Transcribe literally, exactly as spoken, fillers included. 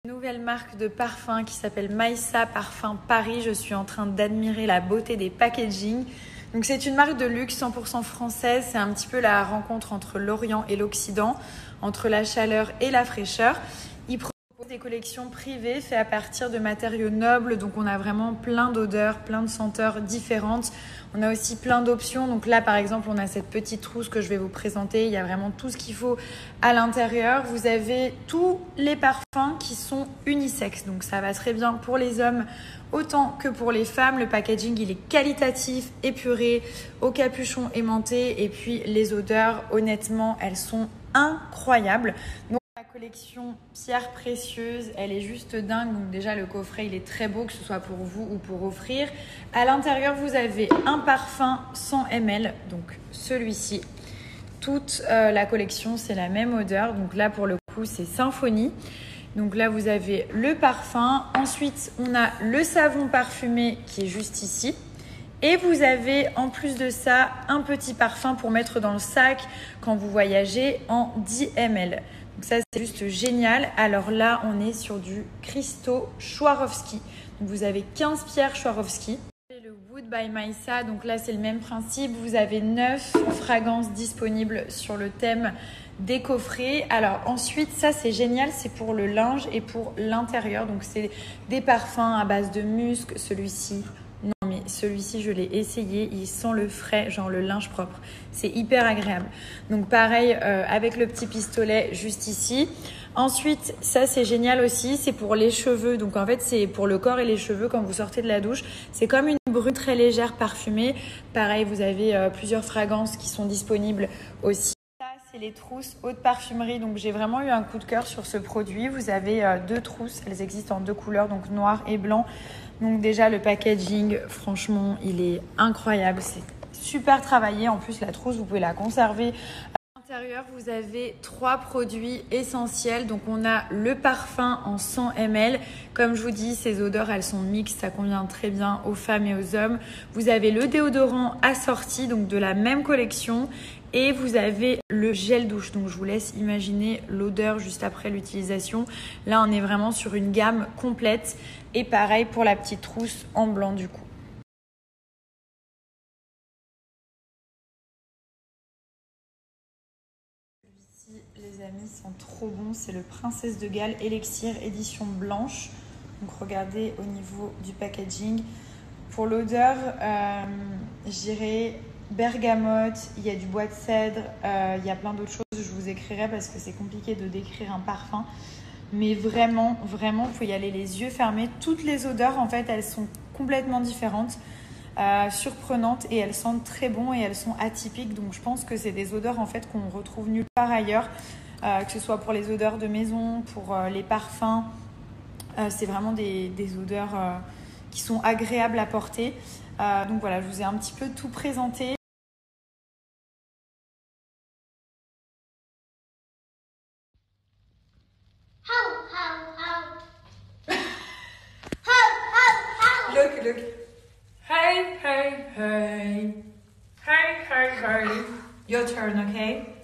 Nouvelle marque de parfum qui s'appelle Maïssa Parfum Paris. Je suis en train d'admirer la beauté des packaging. Donc c'est une marque de luxe cent pour cent française. C'est un petit peu la rencontre entre l'Orient et l'Occident, entre la chaleur et la fraîcheur. Ils proposent des collections privées faites à partir de matériaux nobles. Donc on a vraiment plein d'odeurs, plein de senteurs différentes. On a aussi plein d'options. Donc là, par exemple, on a cette petite trousse que je vais vous présenter. Il y a vraiment tout ce qu'il faut à l'intérieur. Vous avez tous les parfums qui sont unisexes. Donc ça va très bien pour les hommes autant que pour les femmes. Le packaging, il est qualitatif, épuré, au capuchon aimanté. Et puis les odeurs, honnêtement, elles sont incroyables. Donc, la collection pierres précieuses, elle est juste dingue. Donc déjà, le coffret, il est très beau, que ce soit pour vous ou pour offrir. À l'intérieur, vous avez un parfum cent millilitres, donc celui-ci. Toute euh, la collection, c'est la même odeur. Donc là, pour le coup, c'est Symphonie. Donc là, vous avez le parfum. Ensuite, on a le savon parfumé qui est juste ici. Et vous avez en plus de ça un petit parfum pour mettre dans le sac quand vous voyagez en dix millilitres. Donc ça, c'est juste génial. Alors là, on est sur du Christo Swarovski. Donc vous avez quinze pierres Swarovski. Le Wood by Maïssa, donc là, c'est le même principe. Vous avez neuf fragrances disponibles sur le thème des coffrets. Alors ensuite, ça, c'est génial. C'est pour le linge et pour l'intérieur. Donc c'est des parfums à base de musc. Celui-ci... Non, mais celui-ci, je l'ai essayé. Il sent le frais, genre le linge propre. C'est hyper agréable. Donc pareil, euh, avec le petit pistolet juste ici. Ensuite, ça, c'est génial aussi. C'est pour les cheveux. Donc en fait, c'est pour le corps et les cheveux quand vous sortez de la douche. C'est comme une brune très légère parfumée. Pareil, vous avez euh, plusieurs fragrances qui sont disponibles aussi. Ça, c'est les trousses haute parfumerie. Donc j'ai vraiment eu un coup de cœur sur ce produit. Vous avez euh, deux trousses. Elles existent en deux couleurs, donc noir et blanc. Donc déjà, le packaging, franchement, il est incroyable. C'est super travaillé. En plus, la trousse, vous pouvez la conserver. À l'intérieur, vous avez trois produits essentiels. Donc, on a le parfum en cent millilitres. Comme je vous dis, ces odeurs, elles sont mixtes. Ça convient très bien aux femmes et aux hommes. Vous avez le déodorant assorti, donc de la même collection. Et vous avez le gel douche. Donc, je vous laisse imaginer l'odeur juste après l'utilisation. Là, on est vraiment sur une gamme complète. Et pareil pour la petite trousse en blanc du coup. Celui-ci, les amis, sont trop bons. C'est le Princesse de Galles Élixir édition blanche. Donc, regardez au niveau du packaging. Pour l'odeur, euh, je dirais... bergamote, il y a du bois de cèdre, euh, il y a plein d'autres choses, je vous écrirai parce que c'est compliqué de décrire un parfum. Mais vraiment, vraiment, vous pouvez y aller les yeux fermés. Toutes les odeurs, en fait, elles sont complètement différentes, euh, surprenantes et elles sentent très bon et elles sont atypiques. Donc, je pense que c'est des odeurs, en fait, qu'on retrouve nulle part ailleurs, euh, que ce soit pour les odeurs de maison, pour euh, les parfums. Euh, c'est vraiment des, des odeurs euh, qui sont agréables à porter. Euh, donc, voilà, je vous ai un petit peu tout présenté. Look, look. Hey, hey, hey. Hey, hey, hey. Your turn, okay?